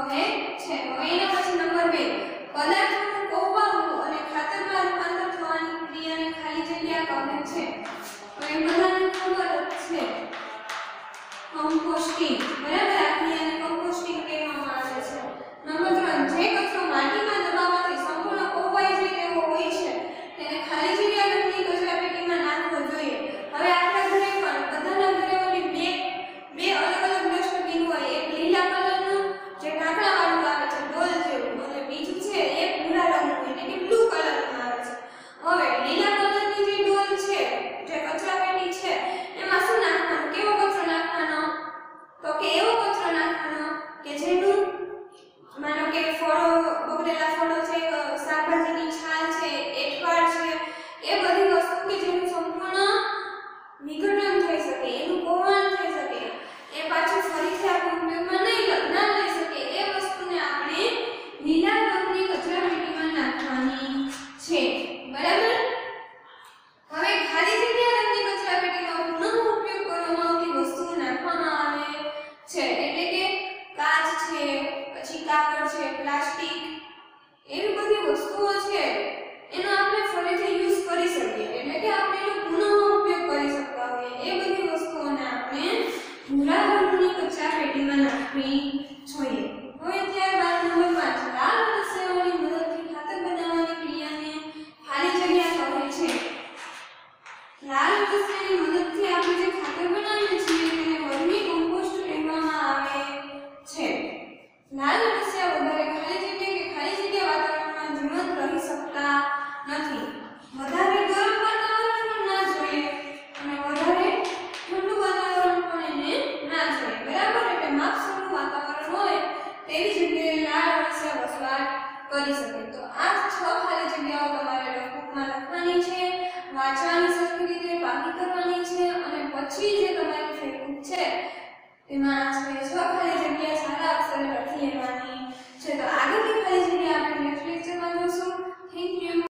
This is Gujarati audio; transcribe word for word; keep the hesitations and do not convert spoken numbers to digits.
કહે છે। હવે એના પછી નંબર બે, પદાર્થોનું કોહવાવું અને ખાતરમાં રૂપાંતર થવાની ક્રિયાને ખાલી જગ્યા કહે છે। હવે બધાને ખબર જ છે કમ્પોસ્ટિંગ, બરાબર, આ ક્રિયાને કમ્પોસ્ટિંગ કહેવામાં આવે છે। નંબર ત્રણ, જે કચરો માટીમાં દબાવવાથી સંપૂર્ણ કોહવાઈ જાય તેવો હોય છે તેને ખાલી જગ્યા ગંદકી કચરાપેટીમાં નાખવો જોઈએ। હવે આપણા ઘરે પણ બધાના ઘરે ઓલી બે બે અલગ અલગ ડસ્ટબિન હોય, એક લીલા કલરનું જે ઢાંકણાવાળું આવે છે ડોલ જેવું, અને બીજું છે એક ભૂરા રંગનું એટલે કે બ્લુ કલરનું આવે છે। હવે લીલા કલરની જે ડોલ છે, જે કચરાપેટી છે, એમાં શું નાખવાનું, કેવો કચરો નાખવાનો, તો કે એવો કચરો નાખવાનો કે જેનું માનો કે ફળો, બગડેલા ફળો છે, શાકભાજીની છાલ છે, એઠવાડ છે, એ બધી વસ્તુ કે જેનું સંપૂર્ણ વિઘટન થઈ શકે, એનું કોહવાણ થઈ શકે, એ પાછું ફરીથી આપણે ઉપયોગમાં નહીં ના લઈ શકે, એ વસ્તુને આપણે લીલા રંગની કચરાપેટીમાં નાખવાની છે, બરાબર। હવે ખાલી જગ્યા રંગની કચરાપેટીમાં પુનઃ ઉપયોગ કરવામાં આવતી વસ્તુઓ નાખવામાં આવે છે, એટલે કે કાચ છે, પછી કાગળ છે, પ્લાસ્ટિક, એવી બધી વસ્તુઓ છે એનો આપણે ફરીથી યુઝ કરી શકીએ, એટલે કે આપણે એનો પુનઃ ઉપયોગ કરી શકતા હોઈએ, એ બધી વસ્તુઓને આપણે ભૂરા રંગની કચરાપેટીમાં નાખવી જોઈએ। હવે ત્યારબાદ નંબર પાંચ, લાલ રસાયણોની મદદથી ખાતર બનાવવાની ક્રિયાને ખાલી જગ્યા કહે છે। લાલ રસાયણની મદદથી આપણે જે ખાતર બનાવીએ છીએ તેને વર્મી કમ્પોસ્ટ કહેવામાં આવે છે। લાલ રસાયણ વધારે ખાલી જગ્યા કે ખાલી જગ્યા વાતાવરણમાં જીવંત રહી શકતા નથી, વધારે ગરમ વાતાવરણ પણ ના જોઈએ અને વધારે ઠંડુ વાતાવરણ પણ એને ના જોઈએ, બરાબર, એટલે માપસરનું વાતાવરણ હોય તેવી જગ્યાએ લાલ રસાયણ વસવાટ કરી શકે। તો આ છ ખાલી જગ્યાઓ તમારે નોટબુકમાં લખવાની છે, વાંચવાની સરખી રીતે, પાકી કરવાની છે, અને પછી જે તમારી ફેરબુક છે તેમાં આ છ ખાલી જગ્યા સારા અક્ષરે લખી લેવાની છે। તો આગળની ખાલી જગ્યા આપણે નેક્સ્ટ લેક્ચરમાં જોશું। Thank you.